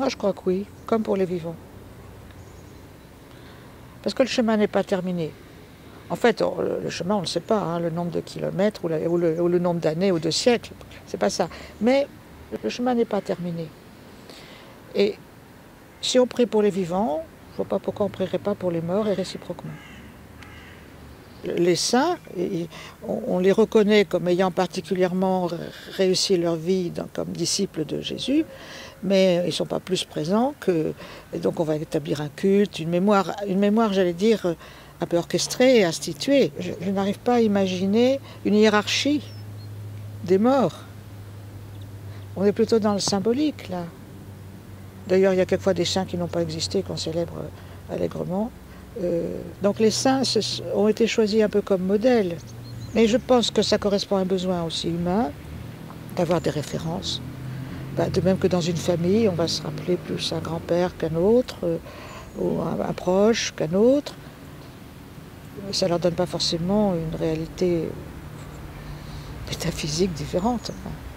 Moi, je crois que oui, comme pour les vivants. Parce que le chemin n'est pas terminé. En fait, le chemin, on ne le sait pas, hein, le nombre de kilomètres ou le nombre d'années ou de siècles, c'est pas ça. Mais le chemin n'est pas terminé. Et si on prie pour les vivants, je ne vois pas pourquoi on ne prierait pas pour les morts et réciproquement. Les saints, on les reconnaît comme ayant particulièrement réussi leur vie comme disciples de Jésus, mais ils ne sont pas plus présents que... Et donc on va établir un culte, une mémoire j'allais dire, un peu orchestrée et instituée. Je n'arrive pas à imaginer une hiérarchie des morts. On est plutôt dans le symbolique, là. D'ailleurs, il y a quelquefois des saints qui n'ont pas existé, qu'on célèbre allègrement. Donc les saints ont été choisis un peu comme modèles. Mais je pense que ça correspond à un besoin aussi humain, d'avoir des références. De même que dans une famille, on va se rappeler plus un grand-père qu'un autre, ou un proche qu'un autre. Ça ne leur donne pas forcément une réalité métaphysique différente.